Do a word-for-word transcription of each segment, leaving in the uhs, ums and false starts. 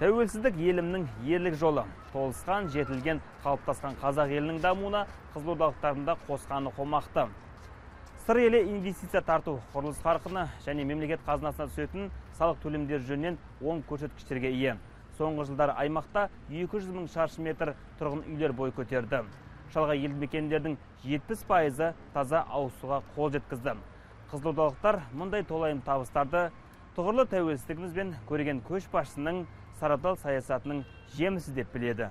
Тәуелсіздік елімнің ерлік жолы. Толысқан, жетілген, қалыптасқан қазақ елінің дамуына қызылордалықтардың да қосқаны қомақты. Сыр елі инвестиция тарту, құрылыс қарқыны және мемлекет қазынасына түсетін салық төлемдер жөнінен оң көрсеткіштерге ие. Соңғы жылдары аймақта екі жүз мың шаршы метр тұрғын үйлер бой көтерді. Шалғай елді мекендердің жетпіс пайызы таза ауыз суға қол жеткізді. Қызылордалықтар мұндай толайым табыстарды тұғырлы тәуелсіздігіміз бен көреген көшбасшының сарабдал саясатының жемісі деп біледі.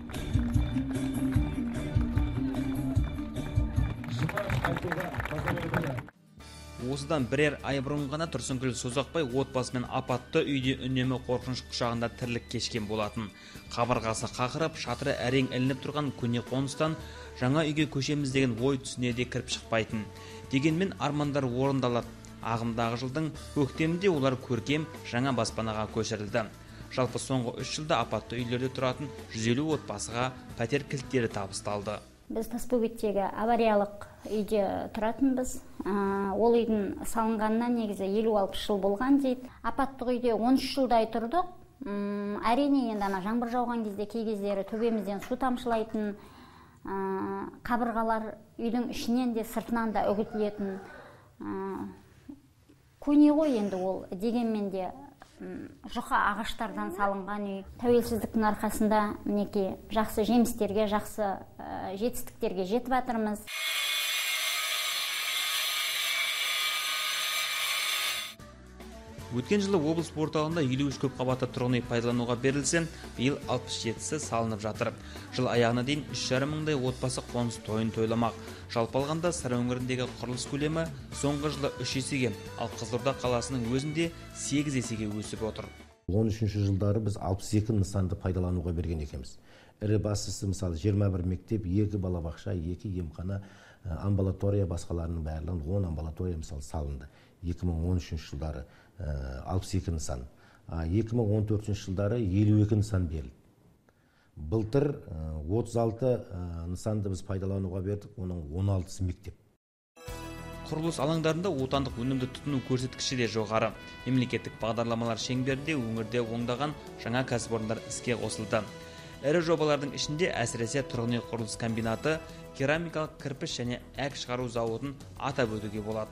Осыдан бірер ай бұрын ғана Тұрсынкүл Созақбай отбасымен апатты үйде үнемі қорқыныш құшағында тірлік кешкен болатын. Қабырғасы қақырып, шатыры әрең ілініп тұрған көне қоныстан жаңа үйге көшеміз деген ой түсіне де кіріп шықпайтын. Дегенмен армандар орындалады. Ағымдағы жылдың көктемінде олар көркем жаңа баспанаға көшірілді. Жалпы соңғы үш жылда апатты үйлерде тұратын жүз елу отбасыға пәтер кілттері табысталды. Біз Тасбөгеттегі авариялық үйде тұратынбыз. Ол үйдің салынғанына негізі елу алпыс жыл болған дейді. Апаттық үйде он үш жылдай тұрдық. Әрине енді ана жаңбыр жауған кезде кей кездері төбемізден су тамшылайтын, қабырғалар үйдің ішінен де сыртынан да үгітілетін. Көне ғой енді ол, дегенмен де жұқа ағаштардан салынған үй. Тәуелсіздіктің арқасында мінекей жақсы жемістерге, жақсы жетістіктерге жетіп жатырмыз. Өткен жылы облыс орталығында елу үш көпқабатты тұрғын үй пайдалануға берілсе, биыл алпыс жетісі салынып жатыр. Жыл аяғына дейін үш жарым мыңдай отбасы қоныс тойын тойламақ. Жалпы алғанда Сыр өңіріндегі құрылыс көлемі соңғы жылы үш есеге, ал Қызылорда қаласының өзінде сегіз есеге өсіп отыр. он үшінші жылдары біз алпыс екі нысанды пайдалануға берген екенбіз. Ірі бастысы мысалы жиырма бір мектеп, екі балабақша, екі емхана, амбулатория басқаларының барлығын он амбулатория мысалы салынды. екі мың он үшінші жылдары алпыс екі нысан. екі мың он төртінші жылдары елу екі нысан берілді. Былтыр отыз алты нысанды біз пайдалануға бердік, оның он алтысы мектеп. Құрылыс алаңдарында отандық өнімді тұтыну көрсеткіші де жоғары. Мемлекеттік бағдарламалар шеңберінде өңірде ондаған жаңа кәсіпорындар іске қосылды. Ірі жобалардың ішінде әсіресе тұрғын үй құрылыс комбинаты, керамикалық кірпіш және әк шығару зауытын атап өтуге болады.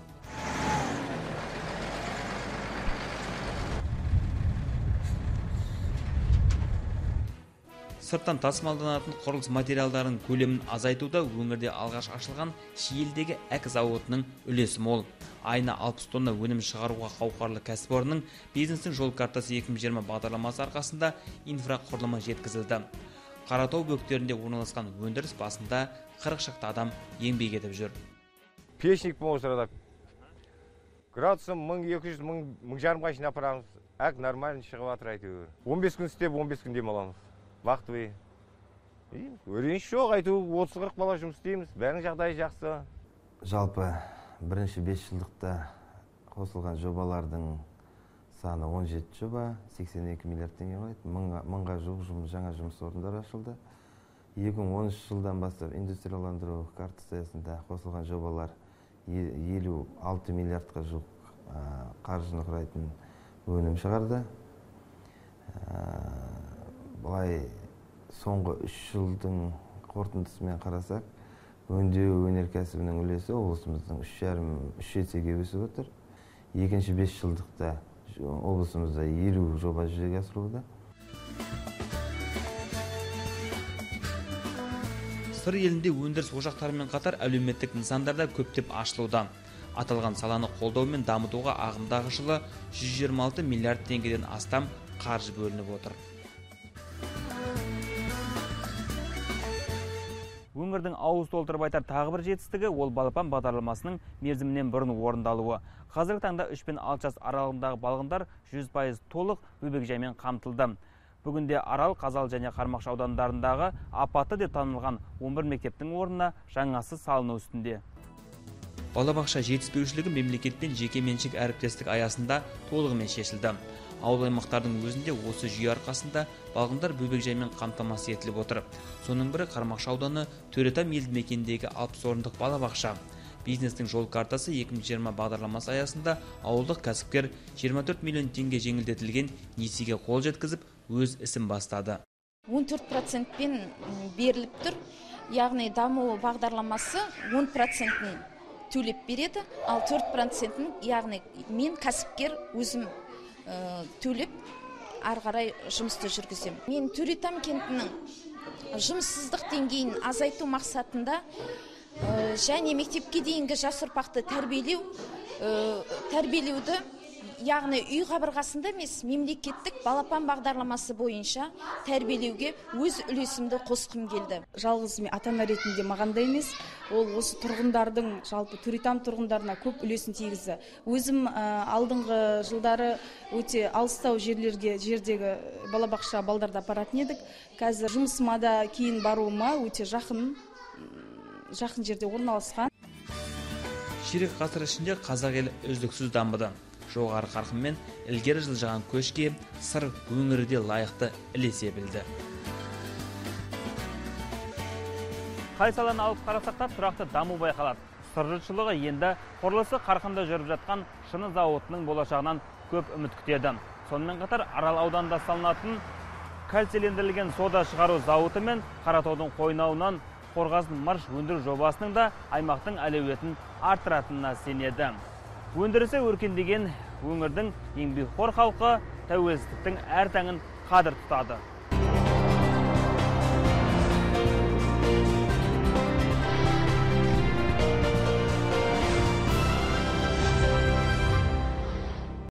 Сырттан тасымалданатын құрылыс материалдарының көлемін азайтуда өңірде алғаш ашылған Шиелдегі әк зауытының үлесі мол. Айына алпыс тонна өнім шығаруға қауқарлы кәсіпорынның бизнестің жол картасы екі мың жиырма бағдарламасы арқасында инфрақұрылымы жеткізілді. Қаратау бөктерінде орналасқан өндіріс басында қырық шақты адам еңбек етіп жүр. Пешник болса градусы мың екі жүз мың жарымға шейін апарамыз. Әк нормально шығып жатыр әйтеуір. он бес күн істеп, он бес күн демаламыз. Бақтыбай. Өреніш жоқ, әйтеуір отыз қырық бала жұмыс істейміз. Бәрінің жағдайы жақсы. Жалпы бірінші бес жылдықта қосылған жобалардың саны он жеті жоба, сексен екі миллиард теңге құрайды. Мыңға жуық жаңа жұмыс орындары ашылды. екі мың он үшінші жылдан бастап индустрияландыру картасы аясында қосылған жобалар елу алты миллиардқа жуық қаржыны құрайтын өнім шығарды. Бұлай соңғы үш жылдың қорытындысымен қарасақ, өңдеу өнеркәсібінің үлесі облысымыздың үш жарым үш есеге өсіп отыр. Екінші бес жылдықта облысымызда елу жоба жүзеге асырылуда. Сыр елінде өндіріс ошақтарымен қатар әлеуметтік нысандарда көптеп ашылуда. Аталған саланы қолдау мен дамытуға ағымдағы жылы жүз жиырма алты миллиард теңгеден астам қаржы бөлініп отыр. Өңірдің ауыз толтырып айтар тағы бір жетістігі ол балапан бағдарламасының мерзімінен бұрын орындалуы. Қазіргі таңда үш пен алты жас аралығындағы балғындар жүз пайыз толық бөбекжаймен қамтылды. Бүгінде Арал, Қазал және Қармақшы аудандарындағы апатты деп танылған он бір мектептің орнына жаңасы салыну үстінде. Балабақша жетіспеушілігі мемлекет пен жеке меншік әріптестік аясында толығымен шешілді. Ауыл аймақтардың өзінде осы жүйе арқасында балғындар бөбекжаймен қамтамасыз етіліп отыр. Соның бірі Қармақшы ауданы Төретам елді мекеніндегі алпыс орындық балабақша. Бизнестің жол картасы екі мың жиырма бағдарламасы аясында ауылдық кәсіпкер жиырма төрт миллион теңге жеңілдетілген несиеге қол жеткізіп, өз ісін бастады. он төрт процентпен беріліп тұр. Яғни даму бағдарламасы он процентін төлеп береді, ал төрт процентін, яғни мен кәсіпкер өзім төлеп ары қарай жұмысты жүргізем. Мен Төретам кентінің жұмыссыздық деңгейін азайту мақсатында және мектепке дейінгі жас ұрпақты тәрбиелеу, тәрбиелеуді, яғни үй қабырғасында емес, мемлекеттік балапан бағдарламасы бойынша тәрбиелеуге өз үлесімді қосқым келді. Жалғыз мен ата-ана ретінде маған да емес, ол осы тұрғындардың, жалпы Төретам тұрғындарына көп үлесін тигізді. Өзім алдыңғы жылдары өте алыстау жерлерге, жердегі балабақша балдарды апаратын едік. Қазір жұмысыма да кейін баруыма өте жақын, жақын жерде орналасқан. Ширек ғасыр ішінде қазақ елі үздіксіз дамыды. Жоғары қарқынмен ілгері жылжыған көшке сыр өңірі де лайықты ілесе білді. Қай саланы алып қарасақ та тұрақты даму байқалады. Сыр жұртшылығы енді құрылысы қарқынды жүріп жатқан шыны зауытының болашағынан көп үміт күтеді. Сонымен қатар Арал ауданында салынатын кальцийлендірілген сода шығару зауыты мен Қаратаудың қойнауынан қорғасын марш өндіру жобасының да аймақтың әлеуетін арттыратынына сенеді. Өндірісі өркендеген өңірдің еңбекқор халқы тәуелсіздіктің әр таңын қадір тұтады.